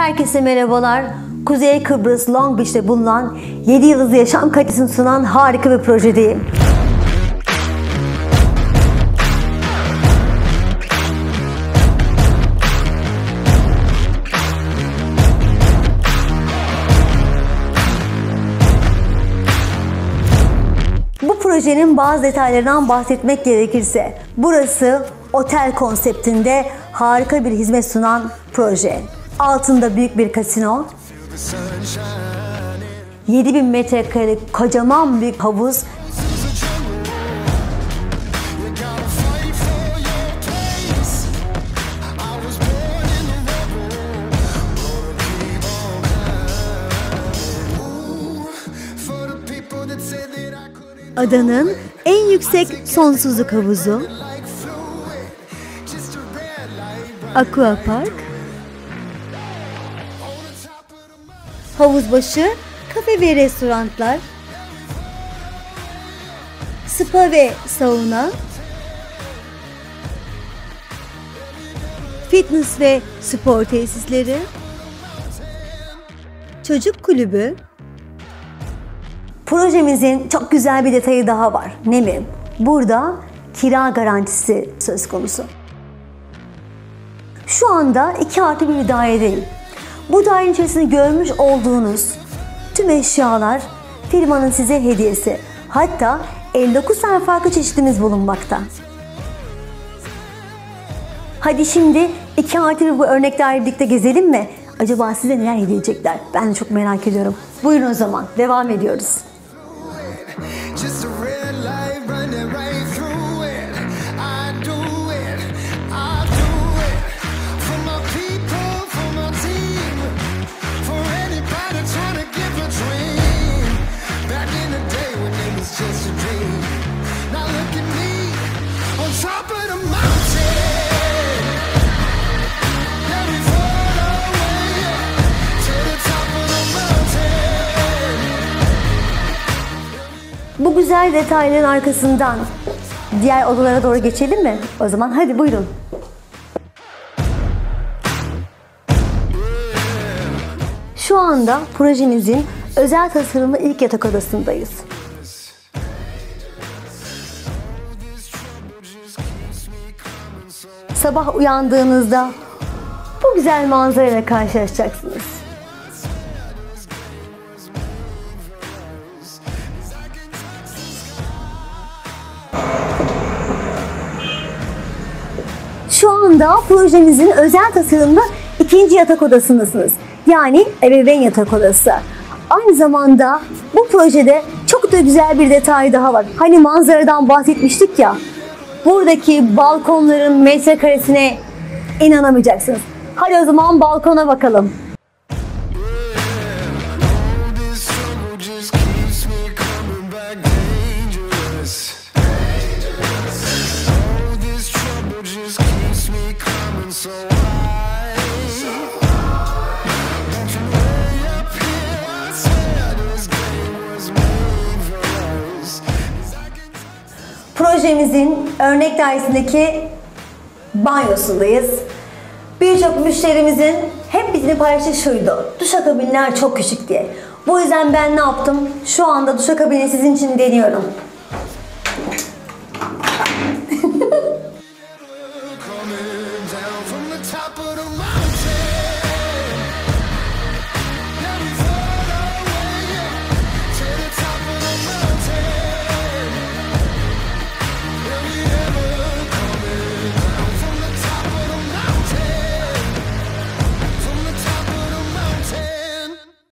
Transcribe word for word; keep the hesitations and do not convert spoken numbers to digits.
Herkese merhabalar. Kuzey Kıbrıs Long Beach'te bulunan yedi yıldızlı yaşam kalitesini sunan harika bir projedeyim. Bu projenin bazı detaylarından bahsetmek gerekirse, burası otel konseptinde harika bir hizmet sunan proje. Altında büyük bir kasino, yedi bin metrekarelik kocaman bir havuz, adanın en yüksek sonsuzluk havuzu, aqua park, havuz başı, kafe ve restoranlar, spa ve sauna, fitness ve spor tesisleri, çocuk kulübü. Projemizin çok güzel bir detayı daha var. Ne mi? Burada kira garantisi söz konusu. Şu anda iki artı bir dairedeyim. Bu dairenin içerisinde görmüş olduğunuz tüm eşyalar firmanın size hediyesi. Hatta elli dokuz tane farklı çeşitimiz bulunmakta. Hadi şimdi iki artı bir bu örnek daireyi birlikte gezelim mi? Acaba size neler hediye edecekler? Ben de çok merak ediyorum. Buyurun o zaman. Devam ediyoruz. Bu güzel detayların arkasından diğer odalara doğru geçelim mi? O zaman hadi buyurun. Şu anda projemizin özel tasarımlı ilk yatak odasındayız. Sabah uyandığınızda bu güzel manzarayla karşılaşacaksınız. Şu anda projemizin özel tasarımlı ikinci yatak odasındasınız. Yani ebeveyn yatak odası. Aynı zamanda bu projede çok da güzel bir detay daha var. Hani manzaradan bahsetmiştik ya. Buradaki balkonların metrekaresine inanamayacaksınız. Hadi o zaman balkona bakalım. Projemizin örnek dairesindeki banyosundayız. Birçok müşterimizin hep bizimle paylaştığı şuydu: duşakabinler çok küçük diye. Bu yüzden ben ne yaptım? Şu anda duşakabini sizin için deniyorum.